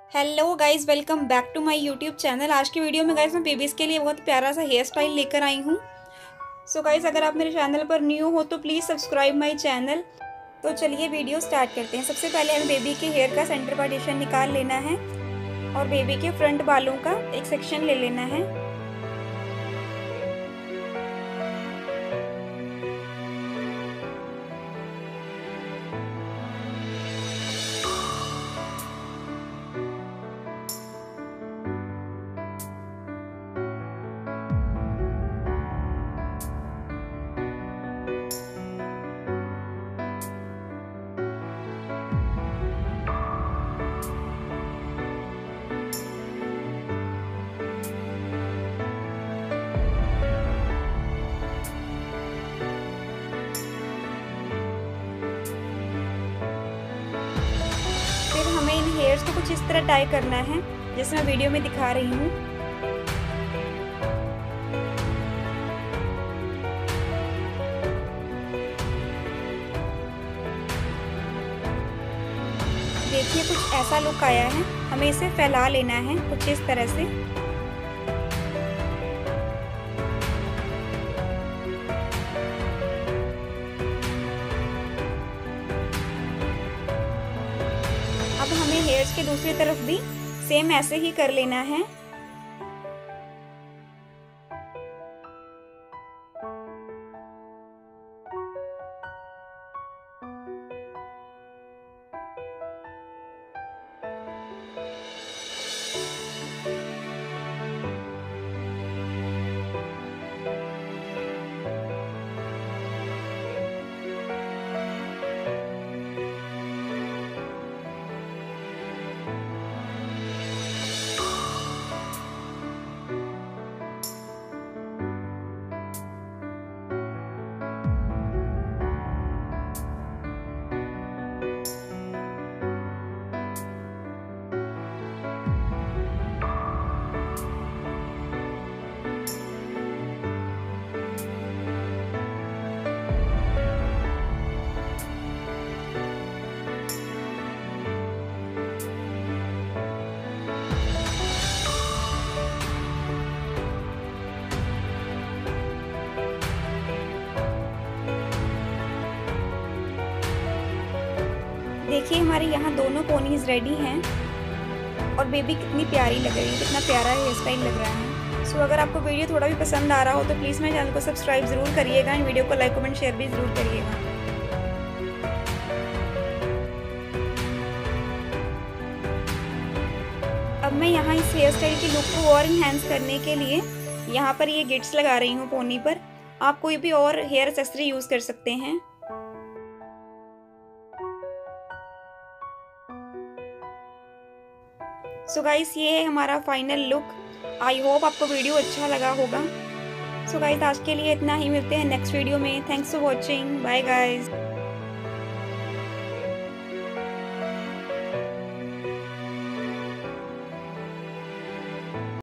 Hello guys, welcome back to my YouTube channel. आज की video में गाइस मैं बेबीज़ के लिए बहुत प्यारा सा हेयर स्टाइल लेकर आई हूँ। सो गाइस, अगर आप मेरे चैनल पर न्यू हो तो प्लीज़ सब्सक्राइब माय चैनल। तो चलिए वीडियो स्टार्ट करते हैं। सबसे पहले हमें बेबी के हेयर का सेंटर पार्टीशन निकाल लेना है और बेबी के फ्रंट बालों का एक सेक्शन ले लेना है। फिर हमें इन हेयर्स को कुछ इस तरह टाई करना है जैसे मैं वीडियो में दिखा रही हूँ। देखिए कुछ ऐसा लुक आया है। हमें इसे फैला लेना है कुछ इस तरह से। अब हमें हेयर्स के दूसरी तरफ भी सेम ऐसे ही कर लेना है। देखिए हमारे यहाँ दोनों पोनीज रेडी हैं और बेबी कितनी प्यारी लग रही है, कितना प्यारा हेयर स्टाइल लग रहा है। सो अगर आपको वीडियो थोड़ा भी पसंद आ रहा हो तो प्लीज़ मेरे चैनल को सब्सक्राइब ज़रूर करिएगा एंड वीडियो को लाइक कमेंट शेयर भी ज़रूर करिएगा। अब मैं यहाँ इस हेयर स्टाइल की लुक को और इन्हेंस करने के लिए यहाँ पर ये गिट्स लगा रही हूँ पोनी पर। आप कोई भी और हेयर एक्सेसरी यूज़ कर सकते हैं। सो गाइस, ये है हमारा फाइनल लुक। आई होप आपको वीडियो अच्छा लगा होगा। सो गाइस, आज के लिए इतना ही। मिलते हैं नेक्स्ट वीडियो में। Thanks for watching. Bye guys.